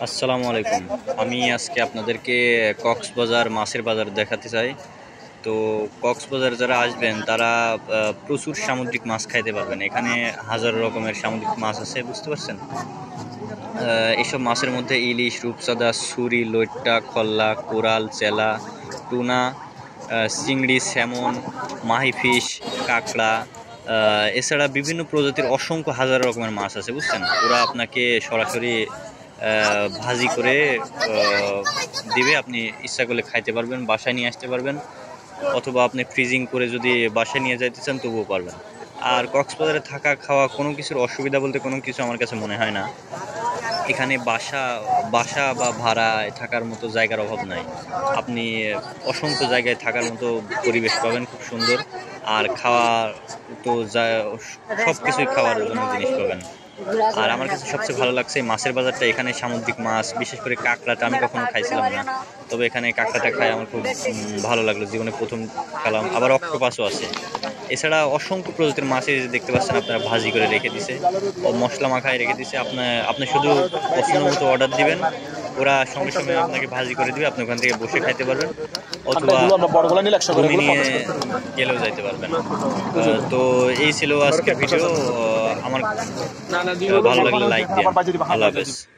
আসসালামু আলাইকুম। আমি আজকে আপনাদেরকে কক্সবাজার মাছের বাজার দেখাতে চাই। তো কক্সবাজার যারা আসবেন তারা প্রচুর সামুদ্রিক মাছ খাইতে পারবেন। এখানে হাজার রকমের সামুদ্রিক মাছ আছে, বুঝতে পারছেন? এইসব মাছের মধ্যে ইলিশ, রূপচাঁদা, ছুরি, লইট্টা, খল্লা, কোরাল, চেলা, টুনা, চিংড়ি, স্যামন, মাহি ফিশ, কাঁকড়া, এছাড়া বিভিন্ন প্রজাতির অসংখ্য হাজার রকমের মাছ আছে, বুঝছেন? ওরা আপনাকে সরাসরি ভাজি করে দিবে, আপনি ইচ্ছা করলে খাইতে পারবেন, বাসায় নিয়ে আসতে পারবেন, অথবা আপনি ফ্রিজিং করে যদি বাসায় নিয়ে যাইতে চান তবুও পারবেন। আর কক্সবাজারে থাকা খাওয়া কোনো কিছুর অসুবিধা বলতে কোনো কিছু আমার কাছে মনে হয় না। এখানে বাসা বাসা বা ভাড়ায় থাকার মতো জায়গার অভাব নাই। আপনি অসংখ্য জায়গায় থাকার মতো পরিবেশ পাবেন, খুব সুন্দর। আর খাওয়ার তো সব কিছুই খাওয়ার জন্য জিনিস পাবেন। আর আমার কাছে সবচেয়ে ভালো লাগছে এই মাছের বাজারটা। এখানে সামুদ্রিক মাছ, বিশেষ করে কাঁকড়াটা আমি কখনো খাইছিলাম না, তবে এখানে কাঁকড়াটা খাই আমার খুব ভালো লাগলো, জীবনে প্রথম খেলাম। আবার অক্টোপাসও আছে। এছাড়া অসংখ্য প্রজাতির মাছ এই যে দেখতে পাচ্ছেন আপনারা, ভাজি করে রেখে দিছে ও মশলা মাখায় রেখে দিছে। আপনি শুধু পছন্দ মতো অর্ডার দিবেন, ওরা সঙ্গে সঙ্গে আপনাকে ভাজি করে দিবে, আপনি ওখান থেকে বসে খাইতে পারবেন, অথবা রুমে নিয়ে গেলেও যাইতে পারবেন। তো এই ছিল আজকের ভিডিও। আমার ভালো লাগলে লাইক দিন। আল্লাহ হাফেজ।